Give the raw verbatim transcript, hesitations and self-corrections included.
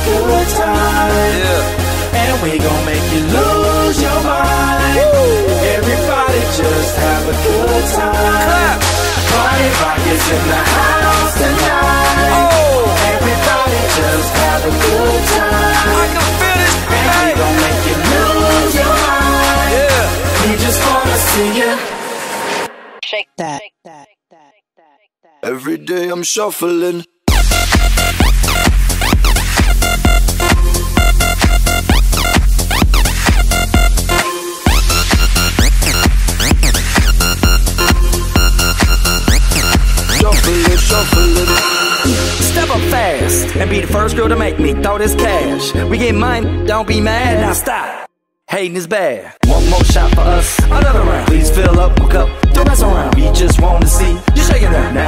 good time. Yeah. And we gon' make you lose your mind. Woo. Everybody just have a good time. Clap. Party rock is in the house tonight. Oh. Everybody just have a good time. I can feel it. And we gon' make you lose your mind. Yeah. We just wanna see you shake that. Every day I'm shuffling. Shuffling, shuffling. Step up fast and be the first girl to make me throw this cash. We get mine, don't be mad, now stop. Hating is bad. One more shot for us, another round. Please fill up my cup, don't mess around. We just wanna see you shaking that. Now